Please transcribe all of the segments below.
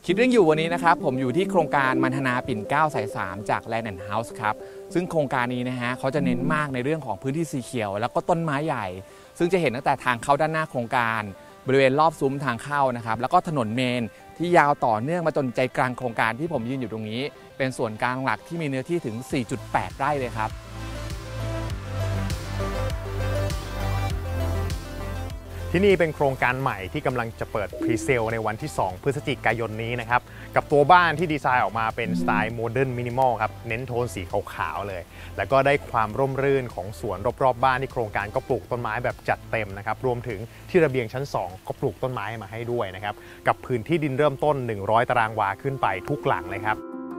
คิดเรื่องอยู่วันนี้นะครับผมอยู่ที่โครงการมันธนาปิ่นเกล้าสาย3จาก Land and House ครับซึ่งโครงการนี้นะฮะเขาจะเน้นมากในเรื่องของพื้นที่สีเขียวแล้วก็ต้นไม้ใหญ่ซึ่งจะเห็นตั้งแต่ทางเข้าด้านหน้าโครงการบริเวณรอบซุ้มทางเข้านะครับแล้วก็ถนนเมนที่ยาวต่อเนื่องมาจนใจกลางโครงการที่ผมยืนอยู่ตรงนี้เป็นส่วนกลางหลักที่มีเนื้อที่ถึง 4.8 ไร่เลยครับที่นี่เป็นโครงการใหม่ที่กำลังจะเปิดพรีเซลในวันที่ 2 พฤศจิกายนนี้นะครับกับตัวบ้านที่ดีไซน์ออกมาเป็นสไตล์โมเดิร์นมินิมอลครับเน้นโทนสีขาวๆเลยแล้วก็ได้ความร่มรื่นของสวนรอบๆบ้านที่โครงการก็ปลูกต้นไม้แบบจัดเต็มนะครับรวมถึงที่ระเบียงชั้น 2 ก็ปลูกต้นไม้มาให้ด้วยนะครับกับพื้นที่ดินเริ่มต้น 100 ตารางวาขึ้นไปทุกหลังเลยครับ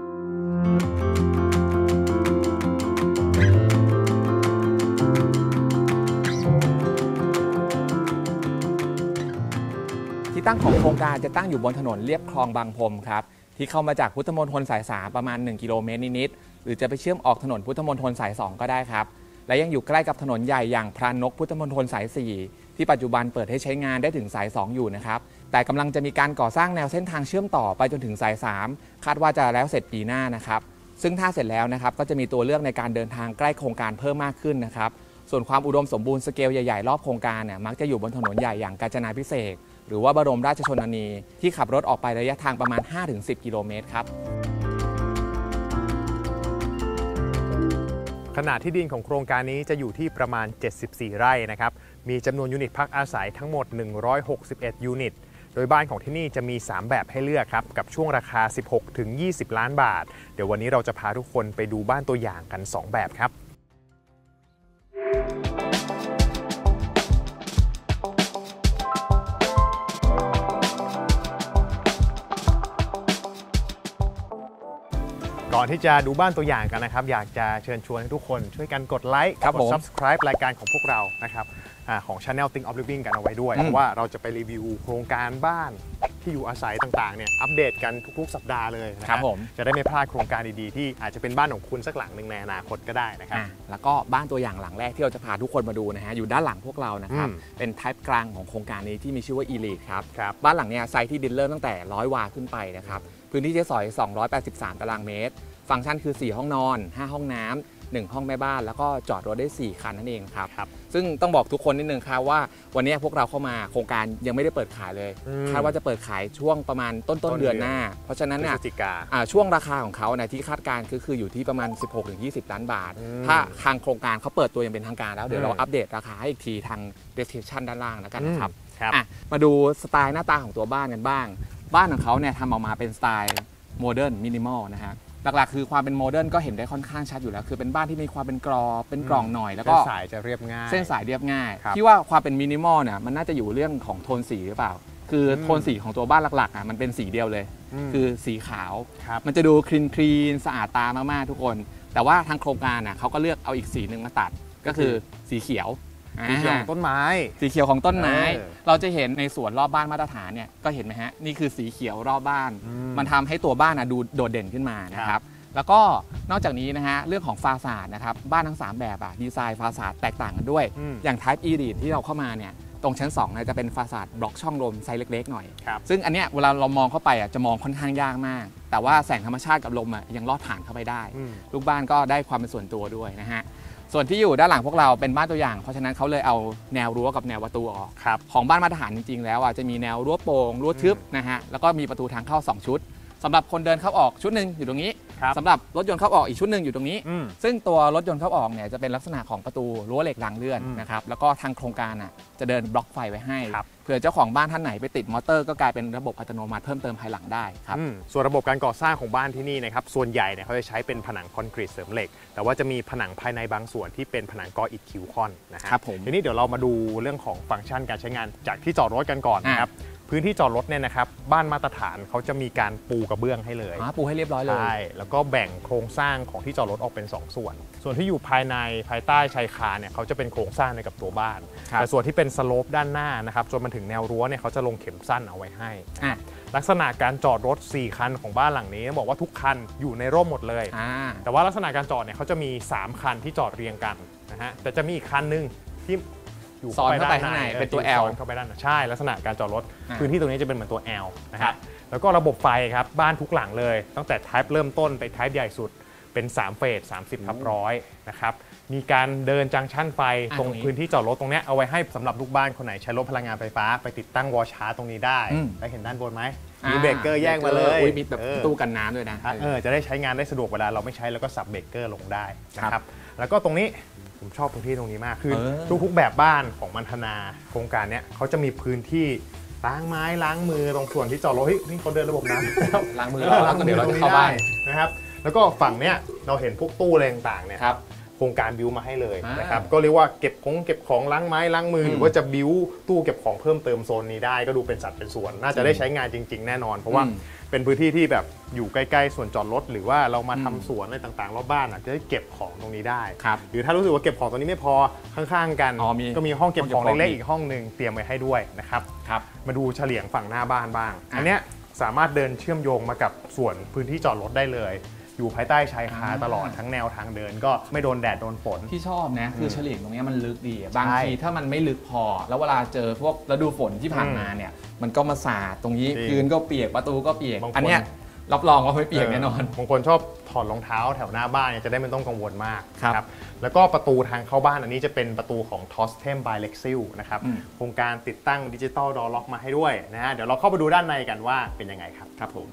ที่ตั้งของโครงการจะตั้งอยู่บนถนนเลียบคลองบางพรมครับที่เข้ามาจากพุทธมณฑลสาย3ประมาณ1 กิโลเมตรนิดๆหรือจะไปเชื่อมออกถนนพุทธมณฑลสาย2ก็ได้ครับและยังอยู่ใกล้กับถนนใหญ่อย่างพรานกพุทธมณฑลสาย4ที่ปัจจุบันเปิดให้ใช้งานได้ถึงสาย2อยู่นะครับแต่กำลังจะมีการก่อสร้างแนวเส้นทางเชื่อมต่อไปจนถึงสาย3คาดว่าจะแล้วเสร็จปีหน้านะครับซึ่งถ้าเสร็จแล้วนะครับก็จะมีตัวเลือกในการเดินทางใกล้โครงการเพิ่มมากขึ้นนะครับส่วนความอุดมสมบูรณ์สเกลใหญ่ๆรอบโครงการเนี่ยมักจะอยู่บนถนนใหญ่อย่างกาญจนาภิเษกหรือว่าบรมราชชนนีที่ขับรถออกไประยะทางประมาณ 5-10 กิโลเมตรครับขนาดที่ดินของโครงการนี้จะอยู่ที่ประมาณ 74 ไร่นะครับมีจำนวนยูนิตพักอาศัยทั้งหมด 161 ยูนิตโดยบ้านของที่นี่จะมี 3 แบบให้เลือกครับกับช่วงราคา 16-20 ล้านบาทเดี๋ยววันนี้เราจะพาทุกคนไปดูบ้านตัวอย่างกัน 2 แบบครับก่อนที่จะดูบ้านตัวอย่างกันนะครับอยากจะเชิญชวนให้ทุกคนช่วยกันกดไลค์กด Subscribe รายการของพวกเรานะครับของ Channel Think of Living กันเอาไว้ด้วยเพราะว่าเราจะไปรีวิวโครงการบ้านที่อยู่อาศัยต่างๆเนี่ยอัปเดตกันทุกๆสัปดาห์เลยนะครับจะได้ไม่พลาดโครงการดีๆที่อาจจะเป็นบ้านของคุณสักหลังหนึ่งในอนาคตก็ได้นะครับแล้วก็บ้านตัวอย่างหลังแรกที่เราจะพาทุกคนมาดูนะฮะอยู่ด้านหลังพวกเรานะครับเป็นไทป์กลางของโครงการนี้ที่มีชื่อว่า Elite ครับบ้านหลังนี้ไซส์ที่ดินเริ่มตั้งแต่100 วาขึ้นไปนะครับพื้นที่ใช้สอย283 ตารางเมตรฟังก์ชันคือ4ห้องนอน5ห้องน้ำ1ห้องแม่บ้านแล้วก็จอดรถได้4คันนั่นเองครับซึ่งต้องบอกทุกคนนิดนึงครับว่าวันนี้พวกเราเข้ามาโครงการยังไม่ได้เปิดขายเลยคาดว่าจะเปิดขายช่วงประมาณต้นเดือนหน้าเพราะฉะนั้นเนี่ยช่วงราคาของเขาเนี่ยที่คาดการณ์คืออยู่ที่ประมาณ 16-20 ล้านบาทถ้าทางโครงการเขาเปิดตัวอย่างเป็นทางการแล้วเดี๋ยวเราอัปเดตราคาให้อีกทีทาง description ด้านล่างแล้วกันนะครับมาดูสไตล์หน้าตาของตัวบ้านกันบ้างบ้านของเขาเนี่ยทำออกมาเป็นสไตล์โมเดิร์นมินิมอลนะฮะหลักๆคือความเป็นโมเดิร์นก็เห็นได้ค่อนข้างชัดอยู่แล้วคือเป็นบ้านที่มีความเป็นกรอบเป็นกล่องหน่อยแล้วก็เส้นสายจะเรียบง่ายเส้นสายเรียบง่ายที่ว่าความเป็นมินิมอลเนี่ยมันน่าจะอยู่เรื่องของโทนสีหรือเปล่าคือโทนสีของตัวบ้านหลักๆมันเป็นสีเดียวเลยคือสีขาวมันจะดูคลีนสะอาดตามากๆทุกคนแต่ว่าทางโครงการเขาก็เลือกเอาอีกสีหนึ่งมาตัดก็คือสีเขียวสีเขียวของต้นไม้สีเขียวของต้นไม้เราจะเห็นในสวนรอบบ้านมาตรฐานเนี่ยก็เห็นไหมฮะนี่คือสีเขียวรอบบ้านมันทำให้ตัวบ้านดูโดดเด่นขึ้นมานะครับแล้วก็นอกจากนี้นะฮะเรื่องของฟาสาดนะครับบ้านทั้ง3แบบดีไซน์ฟาสาดแตกต่างกันด้วยอย่าง Type Elite ที่เราเข้ามาเนี่ยตรงชั้น2จะเป็นฟาสาดบล็อกช่องลมไซส์เล็กๆหน่อยซึ่งอันเนี้ยเวลาเรามองเข้าไปจะมองค่อนข้างยากมากแต่ว่าแสงธรรมชาติกับลมยังลอดผ่านเข้าไปได้ลูกบ้านก็ได้ความเป็นส่วนตัวด้วยนะฮะส่วนที่อยู่ด้านหลังพวกเราเป็นบ้านตัวอย่างเพราะฉะนั้นเขาเลยเอาแนวรั้วกับแนวประตูออกของบ้านมาตรฐานจริงๆแล้วจะมีแนวรั้วโปร่งรั้วทึบนะฮะแล้วก็มีประตูทางเข้า2 ชุดสำหรับคนเดินเข้าออกชุดหนึ่งอยู่ตรงนี้สำหรับรถยนต์เข้าออกอีกชุดหนึ่งอยู่ตรงนี้ซึ่งตัวรถยนต์เข้าออกเนี่ยจะเป็นลักษณะของประตูรั้วเหล็กรางเลื่อนนะครับแล้วก็ทางโครงการจะเดินบล็อกไฟไว้ให้เผื่อเจ้าของบ้านท่านไหนไปติดมอเตอร์ก็กลายเป็นระบบอัตโนมัติเพิ่มเติมภายหลังได้ครับส่วนระบบการก่อสร้างของบ้านที่นี่นะครับส่วนใหญ่เนี่ยเขาจะใช้เป็นผนังคอนกรีตเสริมเหล็กแต่ว่าจะมีผนังภายในบางส่วนที่เป็นผนังกออิฐคิวคอนนะครับทีนี้เดี๋ยวเรามาดูเรื่องของฟังก์ชันการใช้งานจากที่จอดรถกันก่อนนะครับพื้นที่จอดรถเนี่ยนะครับบ้านมาตรฐานเขาจะมีการปูกระเบื้องให้เลยปูให้เรียบร้อยเลยใช่แล้วก็แบ่งโครงสร้างของที่จอดรถออกเป็น2 ส่วนที่อยู่ภายในภายใต้ชายคาเนี่ยเขาจะเป็นโครงสร้างในกับตัวบ้านแต่ส่วนที่เป็นสโลปด้านหน้านะครับจนมาถึงแนวรั้วเนี่ยเขาจะลงเข็มสั้นเอาไว้ให้ลักษณะการจอดรถ4 คันของบ้านหลังนี้บอกว่าทุกคันอยู่ในร่มหมดเลยแต่ว่าลักษณะการจอดเนี่ยเขาจะมี3 คันที่จอดเรียงกันนะฮะแต่จะมีอีกคันนึงที่อยู่ซ้อนเข้าไปข้างในเป็นตัว L เข้าไปด้านใช่ลักษณะการจอดรถพื้นที่ตรงนี้จะเป็นเหมือนตัว L นะครับแล้วก็ระบบไฟครับบ้านทุกหลังเลยตั้งแต่ Type เริ่มต้นไป Type ใหญ่สุดเป็น3เฟส30/100นะครับมีการเดินจังชั่นไฟตรงพื้นที่จอดรถตรงนี้เอาไว้ให้สำหรับลูกบ้านคนไหนใช้รถพลังงานไฟฟ้าไปติดตั้งวอลชาร์จตรงนี้ได้ได้เห็นด้านบนไหมมีเบรกเกอร์แยกมาเลยมีแบบตู้กันน้ำด้วยนะจะได้ใช้งานได้สะดวกเวลาเราไม่ใช้แล้วก็สับเบรกเกอร์ลงได้นะครับแล้วก็ตรงนี้ผมชอบพื้นที่ตรงนี้มากคือทุกแบบบ้านของมันธนาโครงการนี้เขาจะมีพื้นที่ล้างไม้ล้างมือตรงส่วนที่จอดรถนี่เขาเดินระบบน้ำล้างมือแล้วเดี๋ยวเราจะเข้าบ้านนะครับแล้วก็ฝั่งเนี้ยเราเห็นพวกตู้อะไรต่างๆเนี่ยโครงการบิวมาให้เลยนะครับก็เรียกว่าเก็บของล้างไม้ล้างมือหรือว่าจะบิวตู้เก็บของเพิ่มเติมโซนนี้ได้ก็ดูเป็นสัดเป็นส่วนน่าจะได้ใช้งานจริงๆแน่นอนเพราะว่าเป็นพื้นที่ที่แบบอยู่ใกล้ๆส่วนจอดรถหรือว่าเรามาทำสวนอะไรต่างๆรอบบ้านจะได้เก็บของตรงนี้ได้หรือถ้ารู้สึกว่าเก็บของตรงนี้ไม่พอข้างๆกันก็มีห้องเก็บของเล็กๆอีกห้องนึงเตรียมไว้ให้ด้วยนะครับมาดูเฉลียงฝั่งหน้าบ้านบ้างอันเนี้ยสามารถเดินเชื่อมโยงมากับส่วนพื้นที่จอดรถได้เลยอยู่ภายใต้ชายคาตลอดทั้งแนวทางเดินก็ไม่โดนแดดโดนฝนที่ชอบนะคือเฉลี่ยงตรงนี้มันลึกดีบางทีถ้ามันไม่ลึกพอแล้วเวลาเจอพวกฤดูฝนที่ผ่านมาเนี่ยมันก็มาสาดตรงนี้พื้นก็เปียกประตูก็เปียกอันเนี้ยรับรองว่าไม่เปียกแน่นอนบางคนชอบถอดรองเท้าแถวหน้าบ้านจะได้ไม่ต้องกังวลมากครับแล้วก็ประตูทางเข้าบ้านอันนี้จะเป็นประตูของ Tostem by Lexil นะครับโครงการติดตั้งดิจิตอลดอร์ล็อกมาให้ด้วยนะฮะเดี๋ยวเราเข้าไปดูด้านในกันว่าเป็นยังไงครับครับผม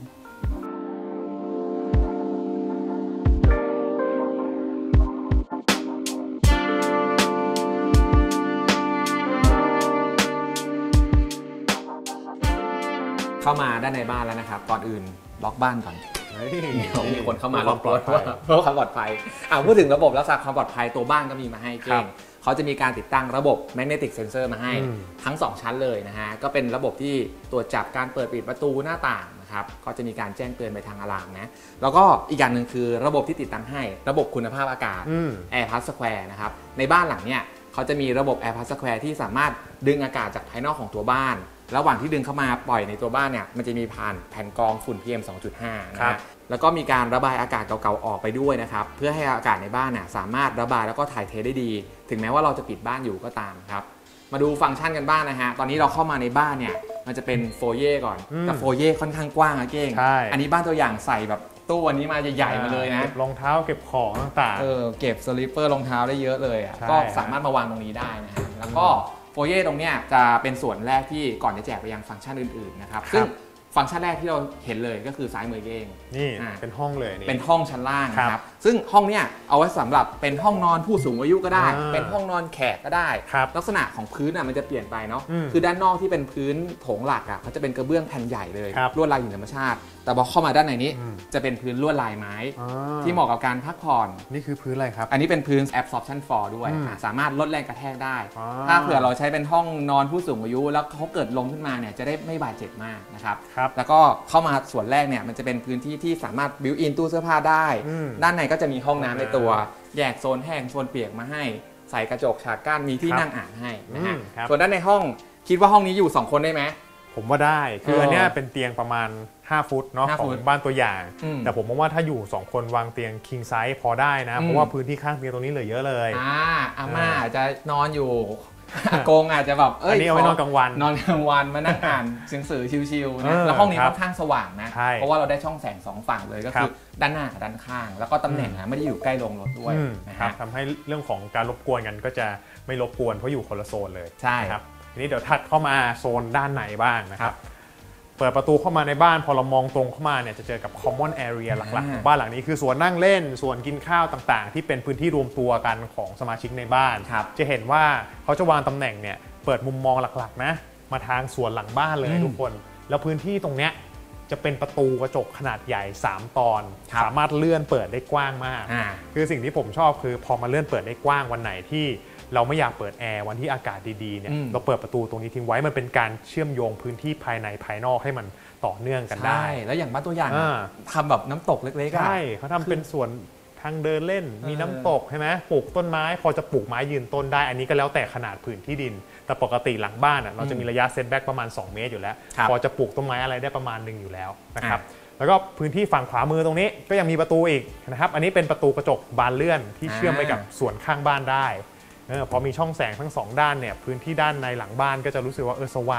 เข้ามาด้านในบ้านแล้วนะครับก่อนอื่นล็อกบ้านก่อนมีคนเข้ามาล็อกรถเพื่อความปลอดภัยพูดถึงระบบรักษาความปลอดภัยตัวบ้านก็มีมาให้เก่งเขาจะมีการติดตั้งระบบ Magnetic Sensor มาให้ทั้ง2ชั้นเลยนะฮะก็เป็นระบบที่ตรวจจับการเปิดปิดประตูหน้าต่างนะครับก็จะมีการแจ้งเตือนไปทางอะลามนะแล้วก็อีกอย่างหนึ่งคือระบบที่ติดตั้งให้ระบบคุณภาพอากาศ Air Plus Square นะครับในบ้านหลังเนี้ยเขาจะมีระบบ Air Plus Square ที่สามารถดึงอากาศจากภายนอกของตัวบ้านระหว่างที่ดึงเข้ามาปล่อยในตัวบ้านเนี่ยมันจะมีผ่านแผ่นกรองฝุ่น PM 2.5 นะฮะแล้วก็มีการระบายอากาศเก่าๆออกไปด้วยนะครับเพื่อให้อากาศในบ้านเนี่ยสามารถระบายแล้วก็ถ่ายเทได้ดีถึงแม้ว่าเราจะปิดบ้านอยู่ก็ตามครับมาดูฟังก์ชันกันบ้างนะฮะตอนนี้เราเข้ามาในบ้านเนี่ยมันจะเป็นโฟเย่ก่อนแต่โฟเย่ค่อนข้างกว้างนะเก้งอันนี้บ้านตัวอย่างใส่แบบตู้วันนี้มาใหญ่ๆมาเลยนะเก็บรองเท้าเก็บของต่างๆเก็บสลิปเปอร์รองเท้าได้เยอะเลยก็สามารถมาวางตรงนี้ได้นะฮะแล้วก็โฟเย่ตรงเนี้ยจะเป็นส่วนแรกที่ก่อนจะแจกไปยังฟังก์ชันอื่นๆนะครับซึ่งฟังก์ชันแรกที่เราเห็นเลยก็คือซ้ายมือเองนี่เป็นห้องเลยเป็นห้องชั้นล่างครับซึ่งห้องเนี้ยเอาไว้สำหรับเป็นห้องนอนผู้สูงอายุก็ได้เป็นห้องนอนแขกก็ได้ลักษณะของพื้นมันจะเปลี่ยนไปเนาะคือด้านนอกที่เป็นพื้นโถงหลักเขาจะเป็นกระเบื้องแผ่นใหญ่เลยลวดลายหินธรรมชาติแต่พอเข้ามาด้านในนี้จะเป็นพื้นลวดลายไม้ที่เหมาะกับการพักผ่อนนี่คือพื้นอะไรครับอันนี้เป็นพื้น absorption floor ด้วยสามารถลดแรงกระแทกได้ถ้าเผื่อเราใช้เป็นห้องนอนผู้สูงอายุแล้วเขาเกิดลมขึ้นมาเนี่ยจะได้ไม่บาดเจ็บมากนะครับแล้วก็เข้ามาส่วนแรกเนี่ยมันจะเป็นพื้นที่ที่สามารถ built in ตู้เสื้อผ้าได้ด้านในก็จะมีห้องน้ำในตัวแยกโซนแห้งโซนเปียกมาให้ใส่กระจกฉากกั้นมีที่นั่งอ่านให้นะฮะส่วนด้านในห้องคิดว่าห้องนี้อยู่2คนได้ไหมผมว่าได้คืออันนี้เป็นเตียงประมาณ5 ฟุตเนาะของบ้านตัวอย่างแต่ผมมองว่าถ้าอยู่2คนวางเตียง king size พอได้นะเพราะว่าพื้นที่ข้างเตียงตรงนี้เหลือเยอะเลยอาม่าอาจจะนอนอยู่อากงอาจจะแบบอันนี้เอาไว้นอนกลางวันมานั่งอ่านหนังสือชิวๆนะแล้วห้องนี้ค่อนข้างสว่างนะเพราะว่าเราได้ช่องแสง2ฝั่งเลยก็คือด้านหน้ากับด้านข้างแล้วก็ตำแหน่งไม่ได้อยู่ใกล้โรงรถด้วยนะครับทำให้เรื่องของการรบกวนกันก็จะไม่รบกวนเพราะอยู่คนละโซนเลยใช่ครับทีนี้เดี๋ยวถัดเข้ามาโซนด้านในบ้างนะครับเปิดประตูเข้ามาในบ้านพอเรามองตรงเข้ามาเนี่ยจะเจอกับ common area หลักๆของบ้านหลังนี้คือส่วนนั่งเล่นส่วนกินข้าวต่างๆที่เป็นพื้นที่รวมตัวกันของสมาชิกในบ้านจะเห็นว่าเขาจะวางตำแหน่งเนี่ยเปิดมุมมองหลักๆนะมาทางส่วนหลังบ้านเลยทุกคนแล้วพื้นที่ตรงเนี้ยจะเป็นประตูกระจกขนาดใหญ่3ตอนสามารถเลื่อนเปิดได้กว้างมากคือสิ่งที่ผมชอบคือพอมาเลื่อนเปิดได้กว้างวันไหนที่เราไม่อยากเปิดแอร์วันที่อากาศดีๆเนี่ยเราเปิดประตูตรงนี้ทิ้งไว้มันเป็นการเชื่อมโยงพื้นที่ภายในภายนอกให้มันต่อเนื่องกันได้แล้วอย่างบ้านตัวอย่างทำแบบน้ำตกเล็กๆใช่เขาทำเป็นส่วนทางเดินเล่นมีน้ำตกใช่ไหมปลูกต้นไม้พอจะปลูกไม้ยืนต้นได้อันนี้ก็แล้วแต่ขนาดผืนที่ดินแต่ปกติหลังบ้านเราจะมีระยะเซตแบ็กประมาณ2 เมตรอยู่แล้วพอจะปลูกต้นไม้อะไรได้ประมาณนึงอยู่แล้วนะครับแล้วก็พื้นที่ฝั่งขวามือตรงนี้ก็ยังมีประตูอีกนะครับอันนี้เป็นประตูกระจกบานเลื่อนที่เชื่อมไปกับส่วนข้างบ้านได้พอมีช่องแสงทั้ง2ด้านเนี่ยพื้นที่ด้านในหลังบ้านก็จะรู้สึกว่าสว่าง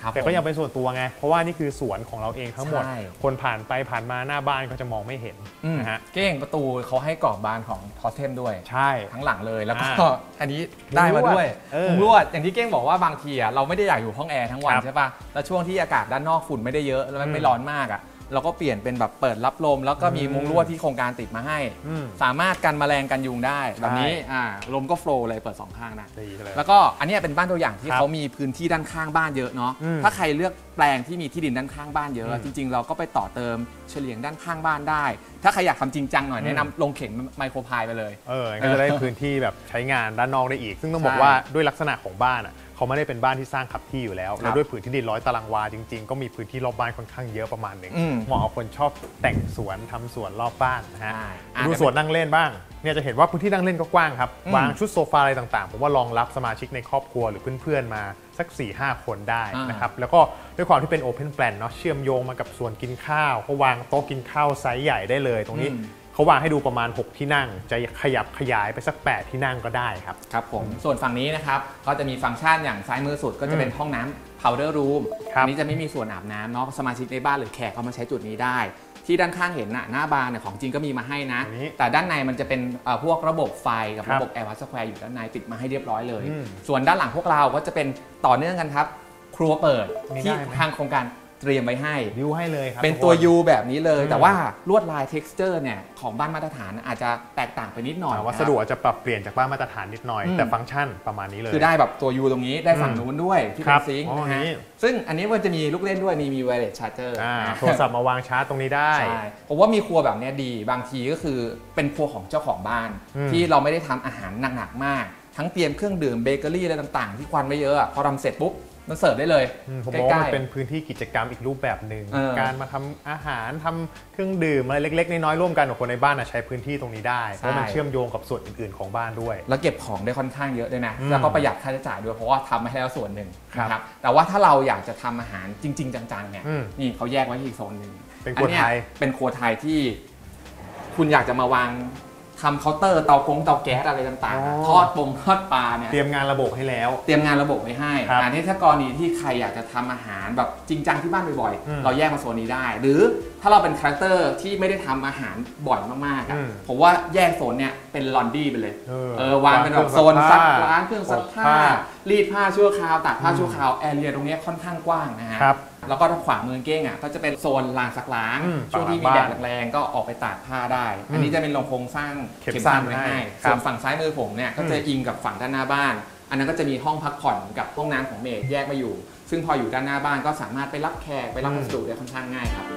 แต่ก็ยังเป็นส่วนตัวไงเพราะว่านี่คือสวนของเราเองทั้งหมดคนผ่านไปผ่านมาหน้าบ้านก็จะมองไม่เห็นนะฮะเก้งประตูเขาให้กรอบบานของทอสเทมด้วยใช่ทั้งหลังเลยแล้วก็อันนี้ได้มาด้วยมุ้งลวดอย่างที่เก้งบอกว่าบางทีเราไม่ได้อยากอยู่ห้องแอร์ทั้งวันใช่ป่ะแล้วช่วงที่อากาศด้านนอกฝุ่นไม่ได้เยอะแล้วมันไม่ร้อนมากเราก็เปลี่ยนเป็นแบบเปิดรับลมแล้วก็มีมุ้งลวดที่โครงการติดมาให้สามารถกันแมลงกันยุงได้แบบนี้ลมก็โฟล์เลยเปิด2ข้างนะแล้วก็อันนี้เป็นบ้านตัวอย่างที่เขามีพื้นที่ด้านข้างบ้านเยอะเนาะถ้าใครเลือกแปลงที่มีที่ดินด้านข้างบ้านเยอะจริงๆเราก็ไปต่อเติมเฉลียงด้านข้างบ้านได้ถ้าใครอยากทำจริงจังหน่อยแนะนำลงเข่งไมโครพายไปเลยก็จะได้พื้นที่แบบใช้งานด้านนอกได้อีกซึ่งต้องบอกว่าด้วยลักษณะของบ้านเขาไม่ได้เป็นบ้านที่สร้างขับที่อยู่แล้วด้วยผืนที่ดิน100 ตารางวาจริงๆก็มีพื้นที่รอบบ้านค่อนข้างเยอะประมาณหนึ่งเหมาะกับคนชอบแต่งสวนทำสวนรอบบ้านนะฮะดูสวนนั่งเล่นบ้างเนี่ยจะเห็นว่าพื้นที่นั่งเล่นก็กว้างครับวางชุดโซฟาอะไรต่างๆผมว่ารองรับสมาชิกในครอบครัวหรือเพื่อนๆมาสัก 4-5 คนได้นะครับแล้วก็ด้วยความที่เป็น Open Plan เนาะเชื่อมโยงมากับส่วนกินข้าวเขาวางโต๊ะกินข้าวไซส์ใหญ่ได้เลยตรงนี้เขาวางให้ดูประมาณ6ที่นั่งจะขยับขยายไปสัก8ที่นั่งก็ได้ครับครับผมส่วนฝั่งนี้นะครับก็จะมีฟังก์ชันอย่างซ้ายมือสุดก็จะเป็นห้องน้ำ powder room อันนี้จะไม่มีส่วนอาบน้ำเนาะสมาชิกในบ้านหรือแขกเขามาใช้จุดนี้ได้ที่ด้านข้างเห็นหน้าบานของจริงก็มีมาให้นะแต่ด้านในมันจะเป็นพวกระบบไฟกับระบบแอร์วัตสแควร์อยู่ด้านในติดมาให้เรียบร้อยเลยส่วนด้านหลังพวกเราก็จะเป็นต่อเนื่องกันครับครัวเปิดที่ทางโครงการเตรียมไว้ให้วิวให้เลยครับเป็นตัว U แบบนี้เลยแต่ว่าลวดลาย texture เนี่ยของบ้านมาตรฐานอาจจะแตกต่างไปนิดหน่อยวัสดุอาจจะปรับเปลี่ยนจากบ้านมาตรฐานนิดหน่อยแต่ฟังก์ชันประมาณนี้เลยคือได้แบบตัว U ตรงนี้ได้ฝั่งนู้นด้วยที่เป็นซิงค์นะฮะซึ่งอันนี้มันจะมีลูกเล่นด้วยมี wireless charger โทรศัพท์มาวางชาร์จตรงนี้ได้ใช่ผมว่ามีครัวแบบนี้ดีบางทีก็คือเป็นครัวของเจ้าของบ้านที่เราไม่ได้ทำอาหารหนักๆมากทั้งเตรียมเครื่องดื่มเบเกอรี่อะไรต่างๆที่ควันไม่เยอะพอทำเสร็จปุ๊บมันเสิร์ฟได้เลยผมมองว่ามันเป็นพื้นที่กิจกรรมอีกรูปแบบหนึ่งการมาทำอาหารทำเครื่องดื่มอะไรเล็กๆน้อยๆร่วมกันกับคนในบ้านใช้พื้นที่ตรงนี้ได้เพราะมันเชื่อมโยงกับส่วนอื่นๆของบ้านด้วยแล้วเก็บของได้ค่อนข้างเยอะด้วยนะแล้วก็ประหยัดค่าใช้จ่ายด้วยเพราะว่าทำมาให้แล้วส่วนหนึ่งนะครับแต่ว่าถ้าเราอยากจะทำอาหารจริงๆจังๆเนี่ยนี่เขาแยกไว้อีกโซนหนึ่งเป็นครัวไทยเป็นครัวไทยที่คุณอยากจะมาวางทำเคาน์เตอร์เตาแก๊สอะไรต่างๆทอดปลาเนี่ยเตรียมงานระบบให้แล้วเตรียมงานระบบไว้ให้อันนี้ถ้ากรณีที่ใครอยากจะทำอาหารแบบจริงจังที่บ้านบ่อยๆเราแยกมาโซนนี้ได้หรือถ้าเราเป็นคาแรคเตอร์ที่ไม่ได้ทำอาหารบ่อยมากๆผมว่าแยกโซนเนี่ยเป็นลอนดี้ไปเลยวางเป็นแบบโซนซักล้างเครื่องซักผ้ารีดผ้าชั่วคราวตากผ้าชั่วคราวแอเรียตรงนี้ค่อนข้างกว้างนะฮะแล้วก็ทางขวามือเก้งก็จะเป็นโซนลานซักล้างช่วงที่มีแดดแรงๆก็ออกไปตากผ้าได้อันนี้จะเป็นโครงสร้างเข็มสั้นไว้ให้ส่วนฝั่งซ้ายมือผมเนี่ยก็จะอิงกับฝั่งด้านหน้าบ้านอันนั้นก็จะมีห้องพักผ่อนกับห้องน้ำของเมดแยกมาอยู่ซึ่งพออยู่ด้านหน้าบ้านก็สามารถไปรับแขกไปรับพัสดุได้ค่อนข้างง่ายครับ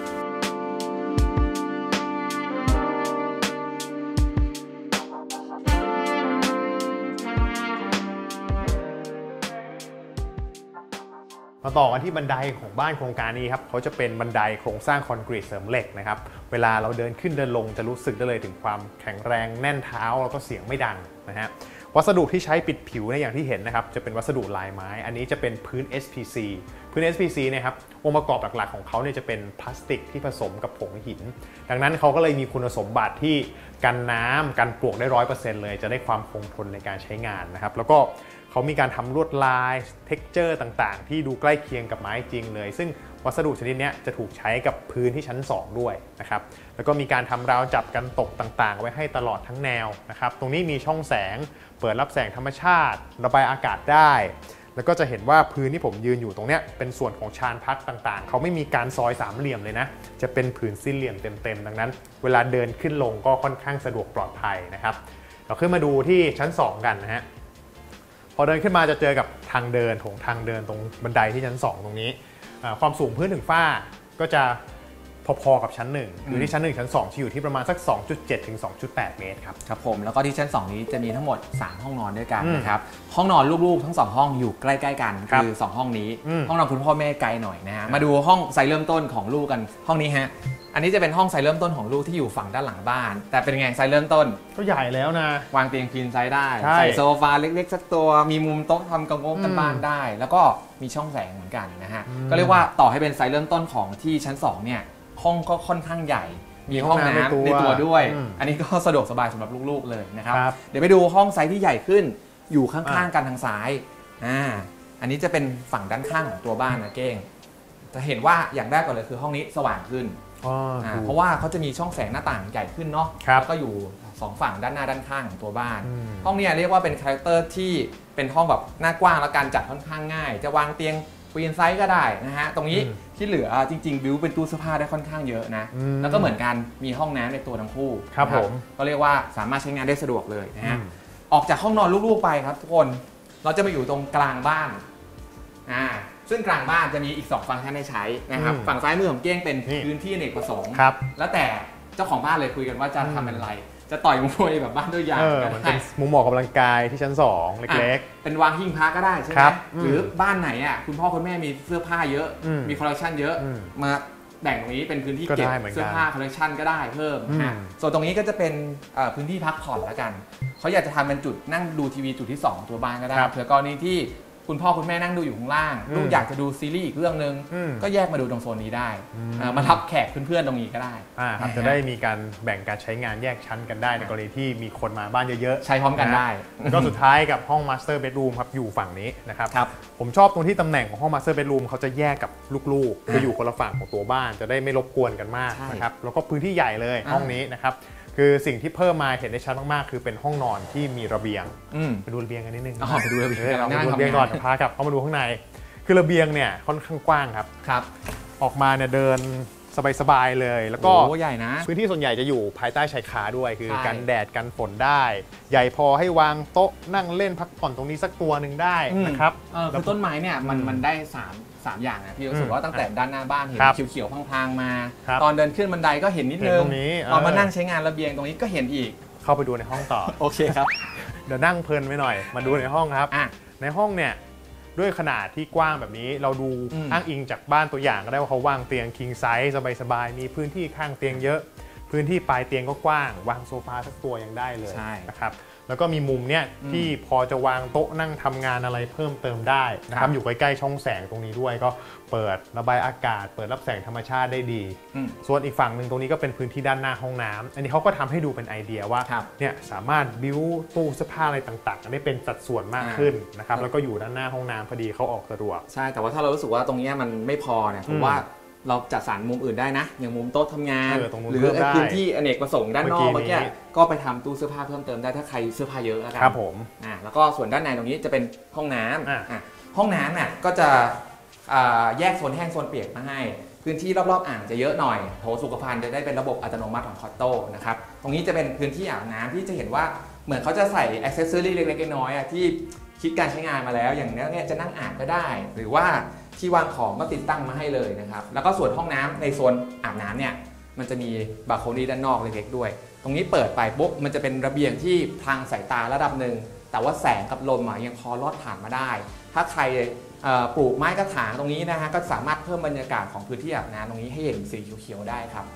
มาต่อกันที่บันไดของบ้านโครงการนี้ครับเขาจะเป็นบันไดโครงสร้างคอนกรีตเสริมเหล็กนะครับเวลาเราเดินขึ้นเดินลงจะรู้สึกได้เลยถึงความแข็งแรงแน่นเท้าแล้วก็เสียงไม่ดังนะฮะวัสดุที่ใช้ปิดผิวในอย่างที่เห็นนะครับจะเป็นวัสดุลายไม้อันนี้จะเป็นพื้น SPC พื้น SPC เนี่ยครับองค์ประกอบหลักๆของเขาเนี่ยจะเป็นพลาสติกที่ผสมกับผงหินดังนั้นเขาก็เลยมีคุณสมบัติที่กันน้ำกันปลวกได้ 100% เลยจะได้ความคงทนในการใช้งานนะครับแล้วก็เขามีการทำลวดลาย texture ต่างๆที่ดูใกล้เคียงกับไม้จริงเลยซึ่งวัสดุชนิดนี้จะถูกใช้กับพื้นที่ชั้น2ด้วยนะครับแล้วก็มีการทำราวจับกันตกต่างๆไว้ให้ตลอดทั้งแนวนะครับตรงนี้มีช่องแสงเปิดรับแสงธรรมชาติระบายอากาศได้แล้วก็จะเห็นว่าพื้นที่ผมยืนอยู่ตรงนี้เป็นส่วนของชานพักต่างๆเขาไม่มีการซอยสามเหลี่ยมเลยนะจะเป็นผืนสี่เหลี่ยมเต็มๆดังนั้นเวลาเดินขึ้นลงก็ค่อนข้างสะดวกปลอดภัยนะครับเราขึ้นมาดูที่ชั้น2กันนะฮะพอเดินขึ้นมาจะเจอกับทางเดินของทางเดินตรงบันไดที่ชั้น2ตรงนี้ความสูงพื้นถึงฝ้าก็จะพอๆกับชั้น1อยู่ที่ชั้น1ชั้น2ที่อยู่ที่ประมาณสัก 2.7 ถึง 2.8 เมตรครับครับผมแล้วก็ที่ชั้น2นี้จะมีทั้งหมด3ห้องนอนด้วยกันนะครับห้องนอนลูกๆทั้ง2ห้องอยู่ใกล้ๆกันคือ2ห้องนี้ห้องนอนคุณพ่อแม่ไกลหน่อยนะฮะมาดูห้องไซส์เริ่มต้นของลูกกันห้องนี้ฮะอันนี้จะเป็นห้องไซส์เริ่มต้นของลูกที่อยู่ฝั่งด้านหลังบ้านแต่เป็นไงไซส์เริ่มต้นก็ใหญ่แล้วนะวางเตียงควีนไซส์ได้ใส่โซฟาเล็กๆสักตัวมีมุมโต๊ะทำกระโงกกันบ้านได้แล้วก็มีช่องแสงเหมือนกันนะฮะก็เรียกว่าต่อให้เป็นไซส์เริ่มต้นของที่ชั้น2เนี่ยห้องก็ค่อนข้างใหญ่มีห้องน้ำในตัวด้วยอันนี้ก็สะดวกสบายสำหรับลูกๆเลยนะครับเดี๋ยวไปดูห้องไซส์ที่ใหญ่ขึ้นอยู่ข้างๆกันทางซ้ายอันนี้จะเป็นฝั่งด้านข้างของตัวบ้านนะเก้งจะเห็นว่าอย่างแรกก่อนเลยคือห้องนี้สว่างขึ้นเพราะว่าเขาจะมีช่องแสงหน้าต่างใหญ่ขึ้นเนาะแล้วก็อยู่2ฝั่งด้านหน้าด้านข้างของตัวบ้านห้องนี้เรียกว่าเป็นคาแรคเตอร์ที่เป็นห้องแบบหน้ากว้างและการจัดค่อนข้างง่ายจะวางเตียงควีนไซส์ก็ได้นะฮะตรงนี้ที่เหลือจริงๆบิวเป็นตู้เสื้อผ้าได้ค่อนข้างเยอะนะแล้วก็เหมือนกันมีห้องน้ำในตัวทั้งคู่ครับผมก็เรียกว่าสามารถใช้งานได้สะดวกเลยนะฮะออกจากห้องนอนลูกๆไปครับทุกคนเราจะมาอยู่ตรงกลางบ้านซึ่งกลางบ้านจะมีอีก2ฟังก์ชันให้ใช้นะครับฝั่งซ้ายมือของเก้งเป็นพื้นที่อเนกประสงค์แล้วแต่เจ้าของบ้านเลยคุยกันว่าจะทำเป็นอะไรจะต่อยมวยแบบบ้านตัวอย่างก็ได้เป็นมุมมองกำลังกายที่ชั้น2เล็กๆเป็นวางหิ้งพระก็ได้ใช่ไหมหรือบ้านไหนคุณพ่อคุณแม่มีเสื้อผ้าเยอะมีคอลเลคชันเยอะมาแบ่งตรงนี้เป็นพื้นที่เก็บเสื้อผ้าคอลเลคชันก็ได้เพิ่มส่วนตรงนี้ก็จะเป็นพื้นที่พักผ่อนแล้วกันเขาอยากจะทำเป็นจุดนั่งดูทีวีจุดที่2ตัวบ้านก็ได้เผื่อกรณีที่คุณพ่อคุณแม่นั่งดูอยู่ข้างล่างลูกอยากจะดูซีรีส์อีกเรื่องนึงก็แยกมาดูตรงโซนนี้ได้มาทับแขกเพื่อนๆตรงนี้ก็ได้จะได้มีการแบ่งการใช้งานแยกชั้นกันได้ในกรณีที่มีคนมาบ้านเยอะๆใช้พร้อมกันได้ก็สุดท้ายกับห้อง Master Bedroom ครับอยู่ฝั่งนี้นะครับผมชอบตรงที่ตำแหน่งของห้อง Master Bedroom เขาจะแยกกับลูกๆจะอยู่คนละฝั่งของตัวบ้านจะได้ไม่รบกวนกันมากนะครับแล้วก็พื้นที่ใหญ่เลยห้องนี้นะครับคือสิ่งที่เพิ่มมาเห็นได้ชัดมากๆคือเป็นห้องนอนที่มีระเบียงไปดูระเบียงกันนิดนึงไปดูระเบียงเราไปดูระเบียงก่อนพากลับเข้ามาดูข้างในคือระเบียงเนี่ยค่อนข้างกว้างครับออกมาเนี่ยเดินสบายๆเลยแล้วก็ใหญ่นะพื้นที่ส่วนใหญ่จะอยู่ภายใต้ชายคาด้วยคือกันแดดกันฝนได้ใหญ่พอให้วางโต๊ะนั่งเล่นพักผ่อนตรงนี้สักตัวหนึ่งได้นะครับคือต้นไม้เนี่ยมันได้3อย่างนะพี่รู้สึกว่าตั้งแต่ด้านหน้าบ้านเห็นเขียวๆพางๆมาตอนเดินขึ้นบันไดก็เห็นนิดนึงตอนมานั่งใช้งานระเบียงตรงนี้ก็เห็นอีกเข้าไปดูในห้องต่อโอเคครับเดี๋ยวนั่งเพลินไปหน่อยมาดูในห้องครับในห้องเนี่ยด้วยขนาดที่กว้างแบบนี้เราดูอ้างอิงจากบ้านตัวอย่างก็ได้ว่าเขาวางเตียง king size สบายๆมีพื้นที่ข้างเตียงเยอะพื้นที่ปลายเตียงก็กว้างวางโซฟาสักตัวยังได้เลยนะครับแล้วก็มีมุมเนี่ยที่พอจะวางโต๊ะนั่งทำงานอะไรเพิ่มเติมได้นะครับอยู่ใกล้ๆช่องแสงตรงนี้ด้วยก็เปิดระบายอากาศเปิดรับแสงธรรมชาติได้ดีส่วนอีกฝั่งหนึ่งตรงนี้ก็เป็นพื้นที่ด้านหน้าห้องน้ำอันนี้เขาก็ทำให้ดูเป็นไอเดียว่าเนี่ยสามารถบิ้วตู้เสื้อผ้าอะไรต่างๆได้เป็นสัดส่วนมากขึ้นนะครับแล้วก็อยู่ด้านหน้าห้องน้ำพอดีเขาออกสะดวกใช่แต่ว่าถ้าเรารู้สึกว่าตรงนี้มันไม่พอเนี่ยผมว่าเราจัดสรรมุมอื่นได้นะอย่างมุมโต๊ะทำงานหรือพื้นที่อเนกประสงค์ด้านนอกเมื่อกี้ก็ไปทำตู้เสื้อผ้าเพิ่มเติมได้ถ้าใครเสื้อผ้าเยอะแล้วกันครับผมแล้วก็ส่วนด้านในตรงนี้จะเป็นห้องน้ำห้องน้ำเนี่ยก็จะแยกโซนแห้งโซนเปียกมาให้พื้นที่รอบๆอ่างจะเยอะหน่อยโถสุขภัณฑ์จะได้เป็นระบบอัตโนมัติของคอตโต้นะครับตรงนี้จะเป็นพื้นที่อาบน้ำที่จะเห็นว่าเหมือนเขาจะใส่อ็อกเซสซอรี่เล็กๆน้อยๆที่คิดการใช้งานมาแล้วอย่างนี้จะนั่งอ่านก็ได้หรือว่าที่วางของก็ติดตั้งมาให้เลยนะครับแล้วก็ส่วนห้องน้ำในโซนอาบน้ำเนี่ยมันจะมีบาร์โคนี่ด้านนอกเล็กๆด้วยตรงนี้เปิดไปปุ๊บมันจะเป็นระเบียงที่พรางสายตาระดับหนึ่งแต่ว่าแสงกับลมยังพอลอดผ่านมาได้ถ้าใครปลูกไม้กระถางตรงนี้นะฮะก็สามารถเพิ่มบรรยากาศของพื้นที่อาบน้ำตรงนี้ให้เห็นสีเขียวๆได้ครับ